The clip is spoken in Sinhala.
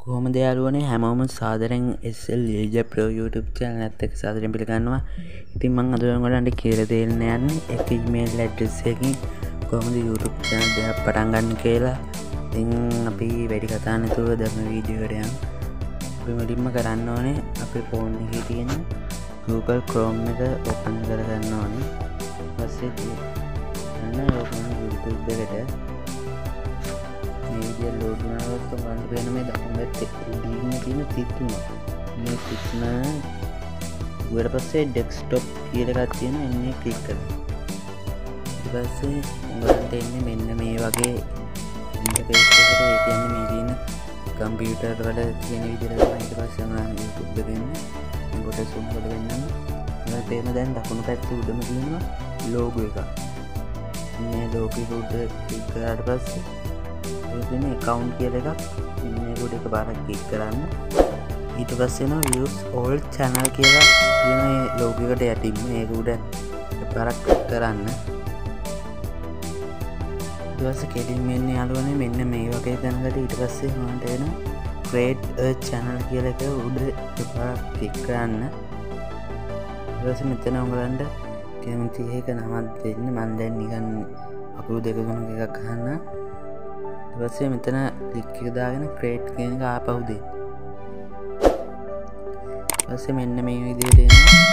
කොහොමද යාළුවනේ හැමෝම සාදරෙන් SL Leisure Pro YouTube channel එකත් එක්ක සාදරෙන් පිළිගන්නවා. ඉතින් මම අද ඔයගොල්ලන්ට කියලා දෙන්න යන්නේ එක email address එකකින් කොහොමද YouTube channel එකක් පටන් ගන්න කියලා. ඉතින් අපි වැඩි කතා නැතුව ධර්ම වීඩියෝ එකට යමු. අපි මුලින්ම කරන්න ඕනේ අපේ ෆෝන් එකේ තියෙන Google Chrome එක open කරගන්න ඕනේ. ඊපස්සේ අන්න open YouTube එකට media load වුණාට ගන්න වෙන මේ දකුණට උඩින් තියෙන තිත්තුන මේ තිත්තුන ඊට පස්සේ desktop කියලා එකක් තියෙනවා එන්නේ ක්ලික් කරලා ඊට පස්සේ උඹලන්ට එන්නේ මෙන්න මේ වගේ ඉන්ටර්ෆේස් එකකට ඒ කියන්නේ මේ තියෙන කම්පියුටර් වල තියෙන විදිහට තමයි ඊට පස්සේ මම YouTube එක දෙන්නේ කොට zoom කරලා වෙන්නම මම තේම දැන් දකුණු පැත්තේ උඩම තියෙනවා logo එක මේ logo එක උඩ ක්ලික් කරාට පස්සේ ඉතින් account කියලා එකක් මේක උඩ එකපාරක් ක්ලික් කරන්න ඊට පස්සේ එනවා views all channel කියලා කියන මේ logo එකට යටින් මේක උඩ එකපාරක් ක්ලික් කරන්න ඊට පස්සේ කෙලින්ම එන්නේ යාළුවනේ මෙන්න මේ වගේ තැනකට ඊට පස්සේ මන්ට එනවා create a channel කියලා එක උඩ එකපාරක් ක්ලික් කරන්න ඊට පස්සේ මෙතන උඹලන්ට කැමති එක නමක් දෙන්න මම දැන් නිකන් අකුරු දෙක තුනක් එකක් ගන්න ඊපස්සේ මෙතන ක්ලික් එක දාගෙන create කියන එක ආපහු දෙන්න. ඊපස්සේ මෙන්න මේ විදිහට එනවා.